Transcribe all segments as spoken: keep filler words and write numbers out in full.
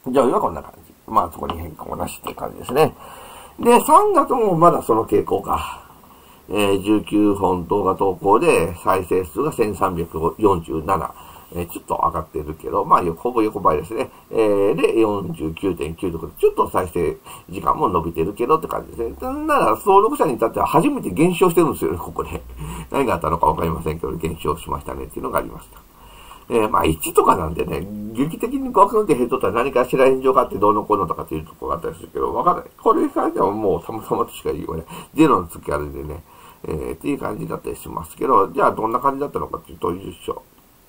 上位はこんな感じ。まあそこに変更なしっていう感じですね。で、さんがつもまだその傾向か。えー、じゅうきゅうほん動画投稿で再生数がせんさんびゃくよんじゅうなな。えー、ちょっと上がってるけど、まあ、ほぼ横ばいですね。えー、で、よんじゅうきゅうてんきゅう とか、ちょっと再生時間も伸びてるけどって感じですね。なんなら、登録者に至っては初めて減少してるんですよね、ここで。何があったのかわかりませんけど、減少しましたねっていうのがありました。えー、まあ、いちとかなんでね、劇的にガクンって減っとったら何かしら炎上があってどうのこうのとかっていうところがあったりするけど、わかんない。これに関してはもうたまたまとしか言いようがない。ゼロの月あるんでね、えー、っていう感じだったりしますけど、じゃあどんな感じだったのかっていうと、よいしょ。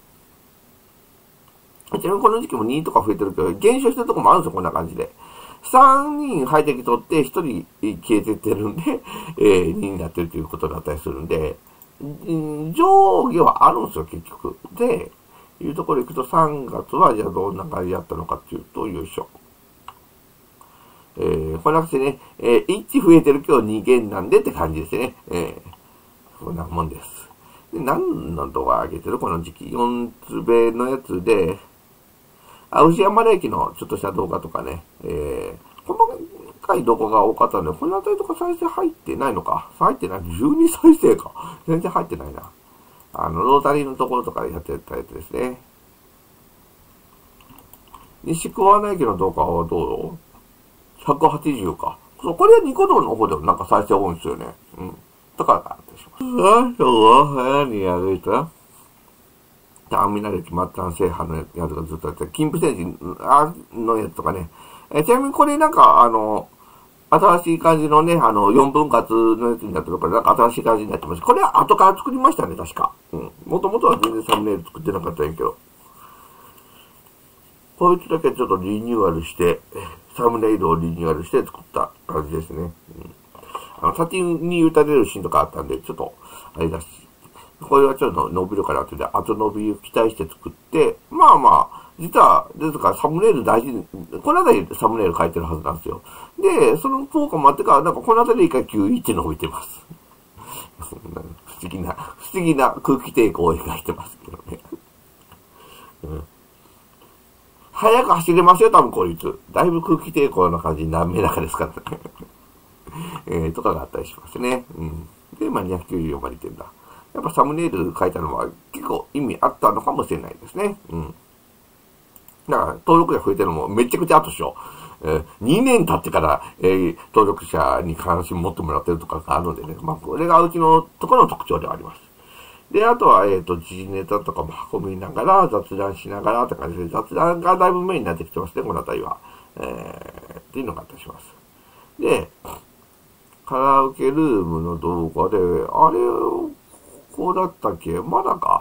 ちなみにこの時期もにとか増えてるけど、減少してるとこもあるんですよ、こんな感じで。さんにん排敵取ってひとり消えてってるんで、えー、にになってるということだったりするんで、上下はあるんですよ、結局。で、いうところ行くとさんがつはじゃあどんな感じだったのかっていうと、よいしょ。えー、こんな感じでね、えー、いち増えてるけどに減なんでって感じですね。えー、こんなもんです。で、何の動画上げてるこの時期。よんつべのやつで、あ、牛山駅のちょっとした動画とかね、えー、細かい動画が多かったので、このあたりとか再生入ってないのか。入ってない。じゅうに再生か。全然入ってないな。あの、ロータリーのところとかでやってたやつですね。西桑名駅の動画はどう ?ひゃくはちじゅう か。そう、これはニコ動の方でもなんか再生多いんですよね。うん。とかがあったりします。あ、そうは、部屋に歩いたターミナル駅末端制覇のやつがずっとやって、金プセージのやつとかね。えちなみにこれなんか、あの、新しい感じのね、あの、よんぶん割のやつになってるから、なんか新しい感じになってます。これは後から作りましたね、確か。うん。もともとは全然サムネイル作ってなかったんやけど。こいつだけちょっとリニューアルして、サムネイルをリニューアルして作った感じですね。うん。あの、先に打たれるシーンとかあったんで、ちょっと、あれだし。これはちょっと伸びるからって言って、後伸びを期待して作って、まあまあ、実は、ですからサムネイル大事に、このあたりサムネイル書いてるはずなんですよ。で、その効果もあってから、なんかこのあたりで一回きゅういち伸びてます。不思議な、不思議な空気抵抗を描いてますけどね。うん、早く走れますよ、多分こいつ。だいぶ空気抵抗な感じに滑らかですからね。えー、とかがあったりしますね。うん。で、まあにひゃくきゅうじゅうよんまでいってんだ。やっぱサムネイル書いたのは結構意味あったのかもしれないですね。うん。だから登録者増えてるのもめちゃくちゃ後でしょ。えー、にねん経ってから、えー、登録者に関心持ってもらってるとかがあるのでね。まあこれがうちのところの特徴ではあります。で、あとは、えっと、時事ネタとかも運びながら、雑談しながらって感じで、雑談がだいぶメインになってきてますね、このあたりは。えー、っていうのがあったりします。で、カラオケルームの動画で、あれ、こうだったっけまだか。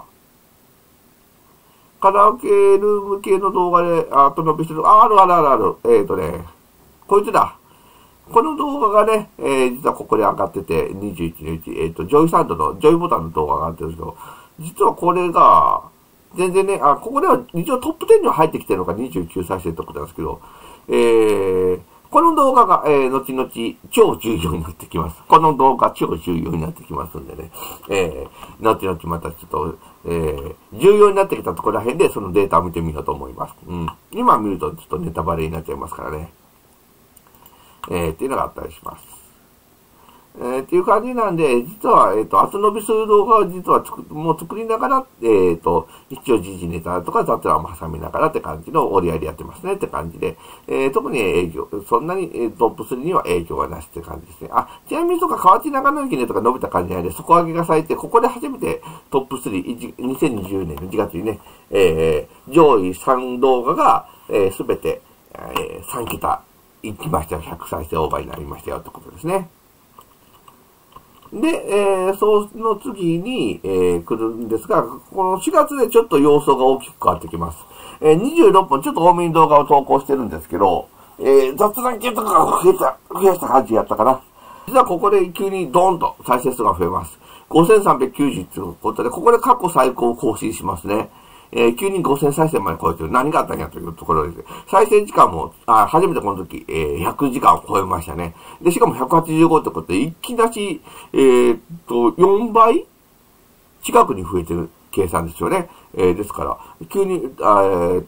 カラオケルーム系の動画で、あと伸びしてる、あ、あるあるあるある。えっ、ー、とね、こいつだ。この動画がね、えー、実はここで上がってて、にじゅういちにち、えっ、ー、と、ジョイサンドの、ジョイボタンの動画が上がってるんですけど、実はこれが、全然ね、あ、ここでは一応トップじゅうには入ってきてるのがにじゅうきゅう再生ってことなんですけど、えー、この動画が、えー、後々超重要になってきます。この動画超重要になってきますんでね。えー、後々またちょっと、えー、重要になってきたところら辺でそのデータを見てみようと思います。うん。今見るとちょっとネタバレになっちゃいますからね。えー、っていうのがあったりします。えー、っていう感じなんで、実は、えっ、ー、と、後伸びする動画を実は作、もう作りながら、えっ、ー、と、一応時事ネタとか雑談も挟みながらって感じの折り合いでやってますねって感じで、えー、特に影響、そんなに、えー、トップスリーには影響はなしって感じですね。あ、ちなみにとか河内長野駅ねとか伸びた感じなんで、底上げがされて、ここで初めてトップスリー、にせんにじゅうねんのいちがつにね、えー、上位さん動画が、えー、すべて、えー、さんけた行きましたよ。ひゃく再生オーバーになりましたよってことですね。で、えー、その次に、えー、来るんですが、このしがつでちょっと様相が大きく変わってきます。えー、にじゅうろっぽんちょっと多めに動画を投稿してるんですけど、えー、雑談系とかが増えた、増やした感じやったかな。実はここで急にドーンと再生数が増えます。ごせんさんびゃくきゅうじゅうということで、ここで過去最高を更新しますね。えー、急にごせん再生まで超えてる。何があったんやというところです。再生時間も、あ、初めてこの時、えー、ひゃくじかんを超えましたね。で、しかもひゃくはちじゅうごってことで、一気出し、えー、っと、よんばい近くに増えてる計算ですよね。えー、ですから、急に、あえー、っと、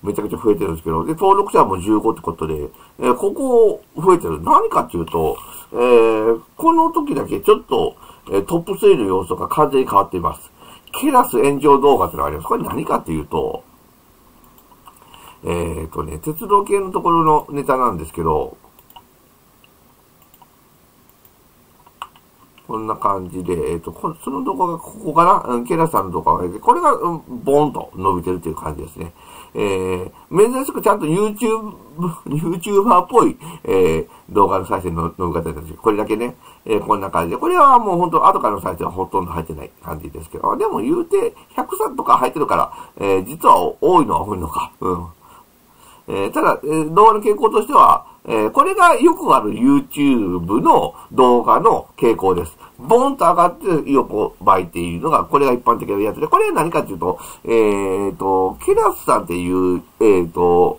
めちゃくちゃ増えてるんですけど、で、登録者はもうじゅうごってことで、えー、ここ増えてる。何かっていうと、えー、この時だけちょっと、えー、トップスリーの要素が完全に変わっています。ケラス炎上動画ってのがあります。これ何かっていうと、えーとね、鉄道系のところのネタなんですけど、こんな感じで、えっ、ー、と、こその動画がここかな、うん、ケラさんの動画が出て、これが、うん、ボーンと伸びてるという感じですね。えー、珍しくちゃんと YouTube、YouTuber っぽい、えー、動画の再生の伸び方なんですけど、これだけね、えー、こんな感じで、これはもう本当後からの再生はほとんど入ってない感じですけど、でも言うて、ひゃくさんとか入ってるから、えー、実は多いのは多いのか。うん。えー、ただ、えー、動画の傾向としては、えー、これがよくある YouTube の動画の傾向です。ボーンと上がって横ばいっていうのが、これが一般的なやつで、これは何かっていうと、えっ、ー、と、ケラスさんっていう、えっ、ー、と、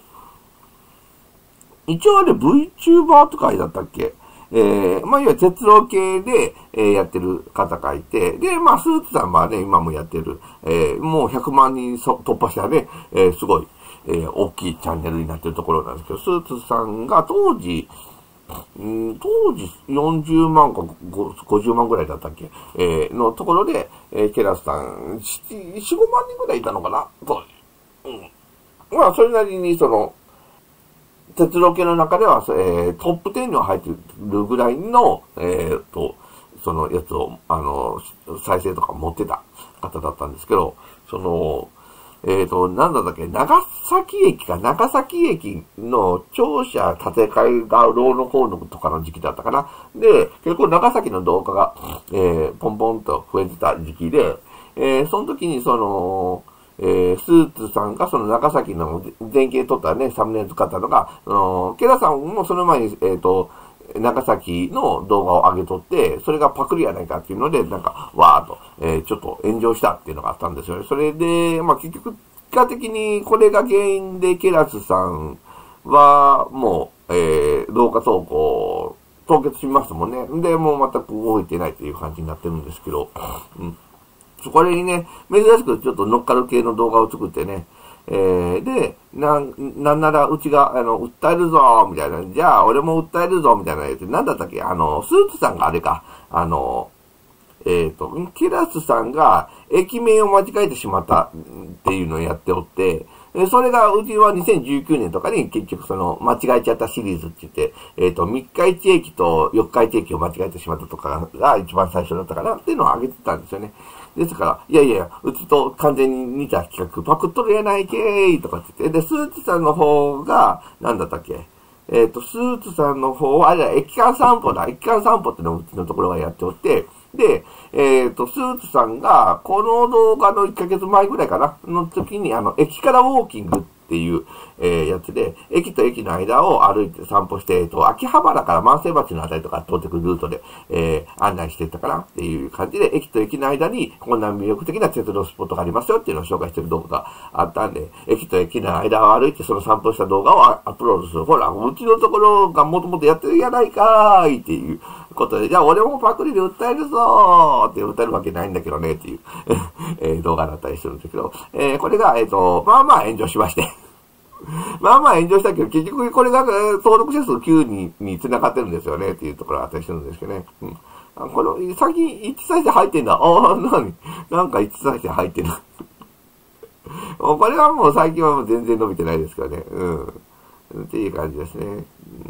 一応あれ VTuber とかだったっけえー、まあ、いわゆる鉄道系で、えー、やってる方がいて、で、まあ、スーツさんはね、今もやってる、えー、もうひゃくまんにん突破したね、えー、すごい、えー、大きいチャンネルになってるところなんですけど、スーツさんが当時、うん、当時よんじゅうまんかごじゅうまんぐらいだったっけ、えー、のところで、えー、ケラスさん、よん、ごまんにんぐらいいたのかなと、うん。まあ、それなりに、その、鉄道系の中では、えー、トップじゅうには入ってるぐらいの、えー、と、そのやつを、あの、再生とか持ってた方だったんですけど、その、えっ、ー、と、なんだったっけ、長崎駅か、長崎駅の庁舎建て替えがローの方のとかの時期だったかな。で、結構長崎の動画が、えー、ポンポンと増えてた時期で、えー、その時にその、えー、スーツさんがその長崎の前景撮ったね、サムネイル使ったのが、あのー、ケラさんもその前に、えっ、ー、と、長崎の動画を上げとって、それがパクリやないかっていうので、なんか、わーっと、えー、ちょっと炎上したっていうのがあったんですよね。それで、まあ結局、結果的にこれが原因でケラスさんは、もう、えー、動画投稿、凍結しましたもんね。で、もう全く動いてないっていう感じになってるんですけど、うん。これにね、珍しくちょっと乗っかる系の動画を作ってね、えー、で、なん、なんならうちが、あの、訴えるぞみたいな、じゃあ俺も訴えるぞみたいなやつ、なんだったっけあの、スーツさんがあれか、あの、えっと、ケラスさんが駅名を間違えてしまったっていうのをやっておって、それが、うちはにせんじゅうきゅうねんとかに結局その、間違えちゃったシリーズって言って、えっと、みっかいち駅とよっかいち駅を間違えてしまったとかが一番最初だったかなっていうのを上げてたんですよね。ですから、いやいや、うちと完全に似た企画、パクっとるやないけーいとかって言って、で、スーツさんの方が、なんだったっけえっと、スーツさんの方は、あれだ、駅間散歩だ、駅間散歩ってのをうちのところがやっておって、で、えっと、スーツさんが、この動画のいっかげつまえぐらいかなの時に、あの、駅からウォーキングっていう、えー、やつで、駅と駅の間を歩いて散歩して、えっと、秋葉原から万世橋のあたりとか通ってくるルートで、えー、案内してたかなっていう感じで、駅と駅の間に、こんな魅力的な鉄道スポットがありますよっていうのを紹介してる動画があったんで、駅と駅の間を歩いて、その散歩した動画をアップロードする。ほら、うちのところがもともとやってるやないかーいっていうことで、じゃあ俺もパクリで訴えるぞーって訴えるわけないんだけどねっていう、えー、動画だったりするんですけど、えー、これが、えっと、まあまあ炎上しまして。まあまあ炎上したけど、結局これが登録者数きゅうにんに繋がってるんですよねっていうところがあったりするんですけどね。うん。この、最近いち再生入ってんだ。ああ、なになんかいち再生入ってる。これはもう最近はもう全然伸びてないですからね。うん。っていう感じですね。うん。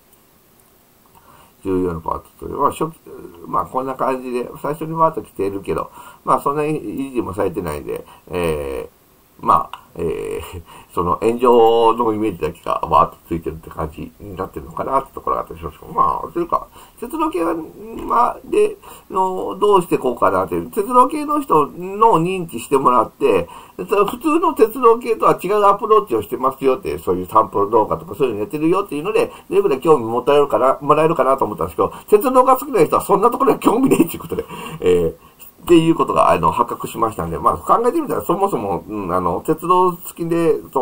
重要なパートという。まあ初期、まあこんな感じで、最初にバーッと来ているけど、まあそんなに維持もされてないんで、えー、まあ、えー、その炎上のイメージだけがわーっとついてるって感じになってるのかなってところがあったりしますけど、まあ、というか、鉄道系は、まあ、で、の、どうしてこうかなっていう、鉄道系の人の認知してもらって、普通の鉄道系とは違うアプローチをしてますよって、そういう散歩動画とかそういうのやってるよっていうので、どれぐらい興味持たれるかな、もらえるかなと思ったんですけど、鉄道が好きな人はそんなところに興味ねえっていうことで、えーっていうことが、あの、発覚しましたんで、まあ、考えてみたら、そもそも、うん、あの、鉄道好きで、その、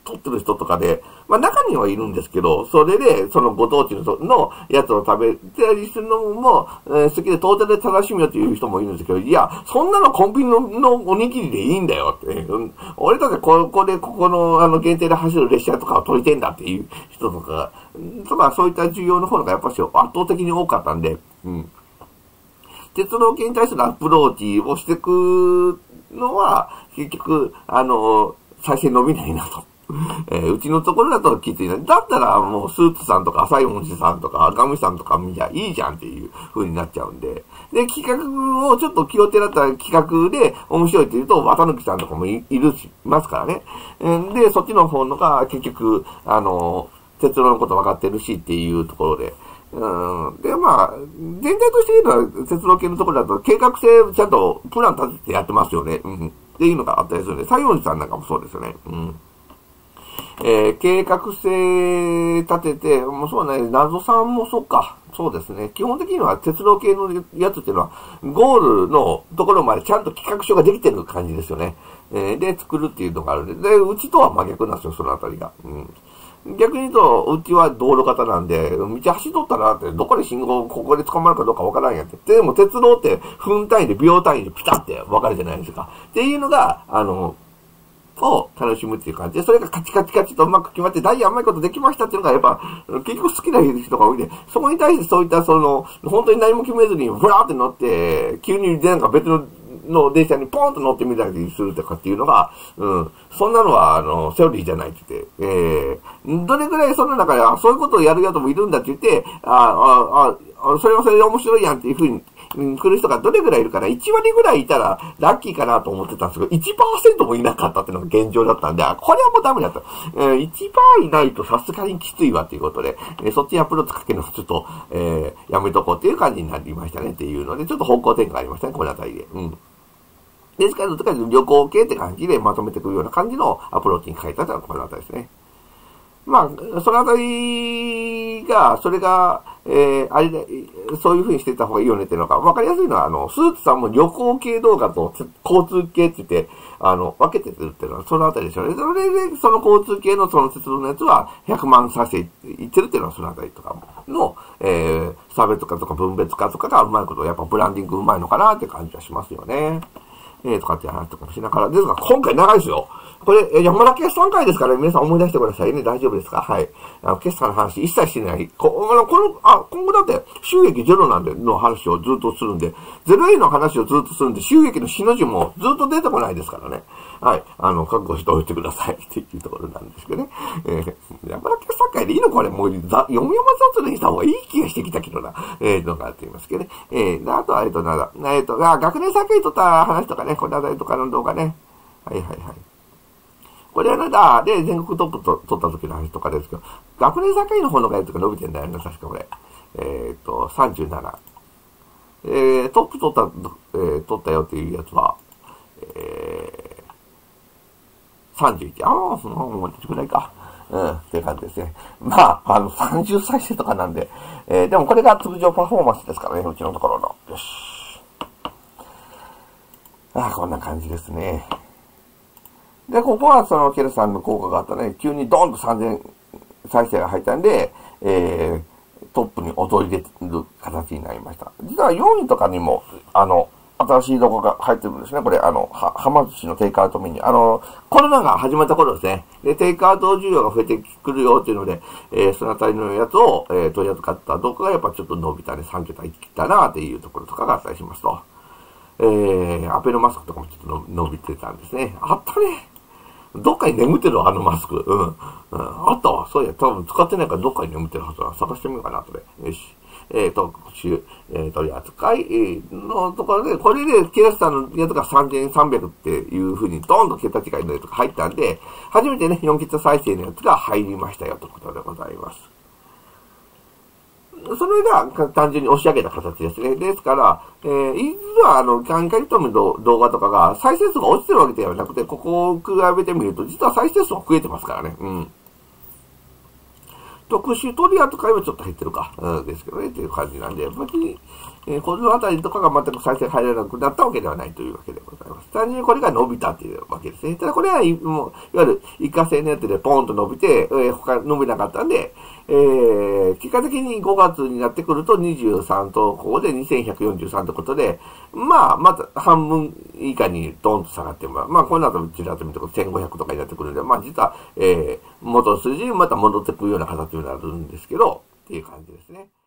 撮ってる人とかで、まあ中にはいるんですけど、それで、そのご当地ののやつを食べたりするのも、えー、好きでトータルで楽しみよっていう人もいるんですけど、いや、そんなのコンビニののおにぎりでいいんだよって、うん、俺たちここでここのあの限定で走る列車とかを撮りてんだっていう人とか、とかそういった需要の方がやっぱし圧倒的に多かったんで、うん。鉄道系に対するアプローチをしていくのは、結局、あの、再生伸びないなと。えー、うちのところだときついな。だったらもうスーツさんとか浅い文字さんとかガムシさんとか見りゃいいじゃんっていう風になっちゃうんで。で、企画をちょっと気をてらった企画で面白いって言うと、綿貫さんとかも い, いるし、いますからね。で、そっちの方のが結局、あの、鉄道のこと分かってるしっていうところで。うん、で、まあ、全体として言うのは、鉄道系のところだと、計画性ちゃんとプラン立ててやってますよね。うん。っていうのがあったりするんで、西園寺さんなんかもそうですよね。うん。えー、計画性立てて、もうそうね、謎さんもそうか。そうですね。基本的には鉄道系のやつっていうのは、ゴールのところまでちゃんと企画書ができてる感じですよね。えー、で、作るっていうのがあるんで、で、うちとは真逆なんですよ、そのあたりが。うん。逆に言うと、うちは道路型なんで、道走っとったらって、どこで信号、ここで捕まるかどうかわからんやって。でも鉄道って、分単位で秒単位でピタって分かるじゃないですか。っていうのが、あの、を楽しむっていう感じで、それがカチカチカチとうまく決まって、ダイヤうまいことできましたっていうのが、やっぱ、結局好きな人が多いんで、そこに対してそういった、その、本当に何も決めずに、ふらーって乗って、急になんか別の、の電車にポーンと乗ってみたりするとかっていうのが、うん。そんなのは、あの、セオリーじゃないって言って、えー、どれぐらいその中で、あ、そういうことをやるやつもいるんだって言って、あ、あ、あ、それはそれで面白いやんっていうふうに、うん、来る人がどれぐらいいるかな ?いち 割ぐらいいたらラッキーかなと思ってたんですけど、いちパーセント もいなかったっていうのが現状だったんで、これはもうダメだった。えー、いちパーセント いないとさすがにきついわっていうことで、えー、そっちにアプローチかけるのちょっと、えー、やめとこうっていう感じになりましたねっていうので、ちょっと方向転換ありましたね、このあたりで。うん。ですから、どっちかというと旅行系って感じでまとめてくるような感じのアプローチに変えたというのはこのあたりですね。まあ、そのあたりが、それが、えー、あれで、そういう風にしていった方がいいよねっていうのが、わかりやすいのは、あの、スーツさんも旅行系動画と交通系って言って、あの、分けてるっていうのは、そのあたりでしょうね。それで、その交通系のその鉄道のやつは、ひゃくまん再生いってるっていうのは、そのあたりとかの、えー、差別化とか分別化とかがうまいこと、やっぱブランディングうまいのかなって感じはしますよね。えー、とかって話とかもしながら、ですが、今回長いですよ。これ、山田決算会ですから、皆さん思い出してくださいね。大丈夫ですか？はい。あの、決算の話一切してない。こ、あの、この、あ、今後だって、収益ゼロなんで、の話をずっとするんで、ゼロ円の話をずっとするんで、収益の死の字もずっと出てこないですからね。はい。あの、覚悟しておいてくださいっていうところなんですけどね。えー、山田決算会でいいのこれ、もう、ざ、読み山雑談にした方がいい気がしてきたけどな。えー、のがあって言いますけどね。えー、であとは、えっと、なんだ、えっと、あ、学年先にとった話とかね、このあたりとかの動画ね。はいはいはい。これはなんだ、で、全国トップと取った時の話とかですけど、学年境の方のやつが伸びてんだよね、確かこれ。えっと、さんじゅうなな。えー、トップ取った、えー、取ったよっていうやつは、えー、さんじゅういち。ああ、もう出てくらいか。うん、っていう感じですね。まあ、あの、さんじゅう再生とかなんで、えー、でもこれが通常パフォーマンスですからね、うちのところの。よし。ああ、こんな感じですね。で、ここはそのケルさんの効果があったね、急にドーンとさんぜん再生が入ったんで、えー、トップに躍り出る形になりました。実はよんいとかにも、あの、新しい動画が入ってるんですね。これ、あの、は、はま寿司のテイクアウトメニュー。あの、コロナが始まった頃ですね。で、テイクアウト需要が増えてくるよっていうので、えー、そのあたりのやつを、えー、取り扱った動画がやっぱちょっと伸びたね、さんけたいったなっていうところとかがあったりしますと。えー、アペノマスクとかもちょっと伸びてたんですね。あったね。どっかに眠ってるわ、あのマスク。うん。うん。あったわ。そういや、多分使ってないからどっかに眠ってるはずだ。探してみようかな、とで。よし。えー、特集、えー、取り扱い、えー、のところで、これで、ケラスさんのやつがさんぜんさんびゃくっていう風にドーンと桁違いのやつが入ったんで、初めてね、よん桁再生のやつが入りましたよ、ということでございます。それが単純に押し上げた形ですね。ですから、えー、実はあの、ガンカリトムの動画とかが再生数が落ちてるわけではなくて、ここを比べてみると、実は再生数は増えてますからね。うん。 特殊取り扱いはちょっと減ってるか、うん、ですけどね、っていう感じなんで、別に、えー、このあたりとかが全く再生入らなくなったわけではないというわけでございます。単純にこれが伸びたっていうわけですね。ただこれは、もう、いわゆる一過性のやつでポーンと伸びて、えー、他伸びなかったんで、えー、結果的にごがつになってくるとにじゅうさんと、ここでにせんひゃくよんじゅうさんということで、まあ、また半分以下にドンと下がっても、まあ、この後ちらっと見てくるとせんごひゃくとかになってくるんで、まあ、実は、えー、元数字にまた戻ってくるような形になるんですけど、っていう感じですね。